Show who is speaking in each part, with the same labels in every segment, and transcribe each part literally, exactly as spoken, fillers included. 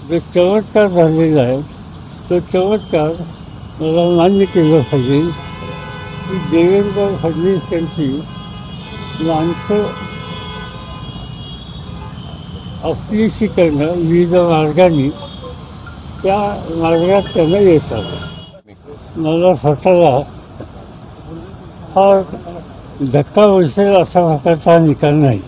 Speaker 1: जो चमत्कार झालेला आहे तो चमत्कार मला मान्य केलं पाहिजे की देवेंद्र फडणवीस यांची माणसं अपयशी करणं विविध मार्गाने त्या मार्गात त्यांना यश आलं. मला स्वतःला फार धक्का बसेल असा मताचा निकाल नाही.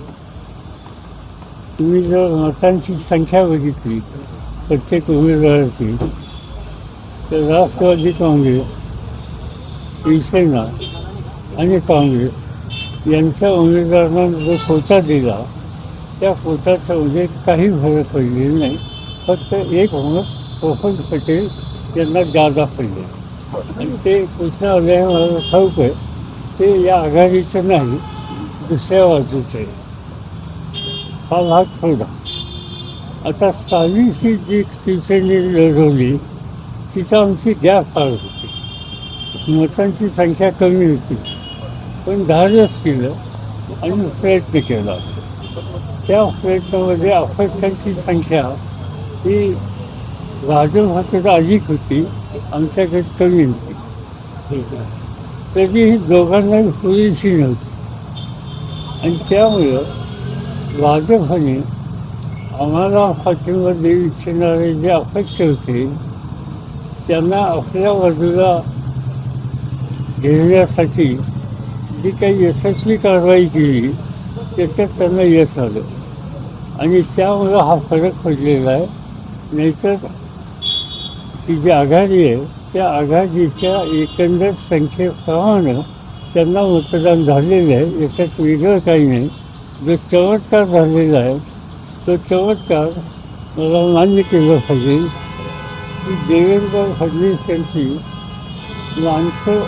Speaker 1: तुम्ही जर मतांची संख्या बघितली प्रत्येक उमेदवाराची तर राष्ट्रवादी काँग्रेस, शिवसेना आणि काँग्रेस यांच्या उमेदवारांना जो कोटा दिला त्या कोटाच्यामध्ये काही फरक पडलेला नाही. फक्त एक मत प्रफुल्ल पटेल यांना जादा पडले आणि ते कुठल्या आले मला ठाऊक आहे ते या आघाडीचं नाही दुसऱ्या बाजूचं आहे. हा भाग ठेवला. आता सहावीची जी शिवसेनेने लढवली तिथं आमची गॅप फार होती, मतांची संख्या कमी होती, पण धाडस केलं आणि प्रयत्न केला. त्या प्रयत्नामध्ये अपक्षांची संख्या ही भाजपकडे अधिक होती, आमच्याकडे कमी होती. तरीही दोघांनाही पुरेशी नव्हती आणि त्यामुळं भाजपने आम्हाला पाठिंबा देऊ इच्छिणारे जे अपक्ष होते त्यांना आपल्या बाजूला घेण्यासाठी जी काही यशस्वी कारवाई केली त्याच्यात त्यांना यश आलं आणि त्यामुळं हा फरक पडलेला आहे. नाहीतर ही जी आघाडी आहे त्या आघाडीच्या एकंदर संख्येप्रमाणे त्यांना मतदान झालेलं आहे, याच्यात वेगळं काही नाही. जो चमत्कार झालेला आहे तो चमत्कार मला मान्य केलं पाहिजे की देवेंद्र फडणवीस यांची माणसं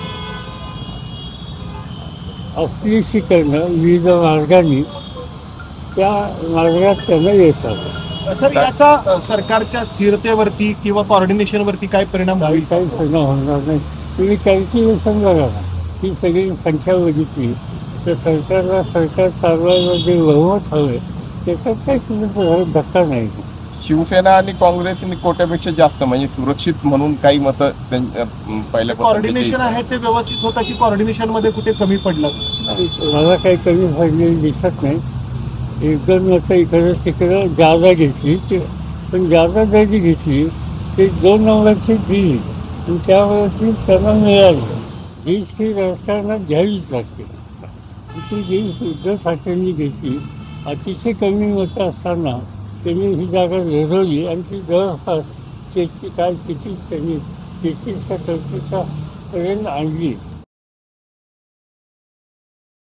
Speaker 1: अपयशी करणं विविध मार्गाने त्या मार्गात त्यांना यश आलं.
Speaker 2: सर, याचा सरकारच्या स्थिरतेवरती किंवा कॉर्डिनेशनवरती काय परिणाम
Speaker 1: काही
Speaker 2: होईल?
Speaker 1: काही परिणाम होणार नाही. तुम्ही कॅल्क्युलेशन बघा ना, ही सगळी संख्या बघितली तर सरकारला सरकार चालवायला जे बहुमत हवं त्याच्यात काही तुम्ही धक्का नाही.
Speaker 3: शिवसेना आणि काँग्रेसने कोट्यापेक्षा जास्त म्हणजे सुरक्षित म्हणून काही मतं पहिल्या
Speaker 2: कॉर्डिनेशन आहे ते व्यवस्थित होतं की कॉर्डिनेशन मध्ये कुठे कमी पडलं?
Speaker 1: मला काही कमी पडलेली दिसत नाही. एक दोन मतं इकडं तिकडं जादा घेतली ते, पण जादा जरी घेतली ते दोन नंबरची दिली आणि त्यावरती त्यांना मिळाली. हीच ही राजकारणात घ्यावीच लागते. ती जी उद्धव ठाकरेंनी घेतली अतिशय कमी मतं असताना त्यांनी ही जागा लढवली आणि ती जवळपास तेहतीस काय किती त्यांनी तेहतीस का चौतीसच्या पर्यंत आणली.